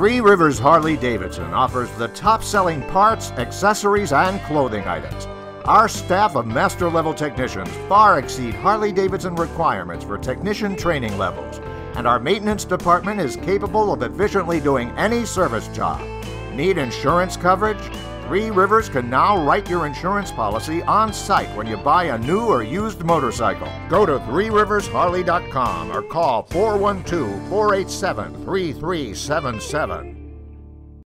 Three Rivers Harley Davidson offers the top-selling parts, accessories, and clothing items. Our staff of master-level technicians far exceed Harley Davidson requirements for technician training levels, and our maintenance department is capable of efficiently doing any service job. Need insurance coverage? Three Rivers can now write your insurance policy on site when you buy a new or used motorcycle. Go to Three-Rivers-Harley-dotcom or call 412-487-3377.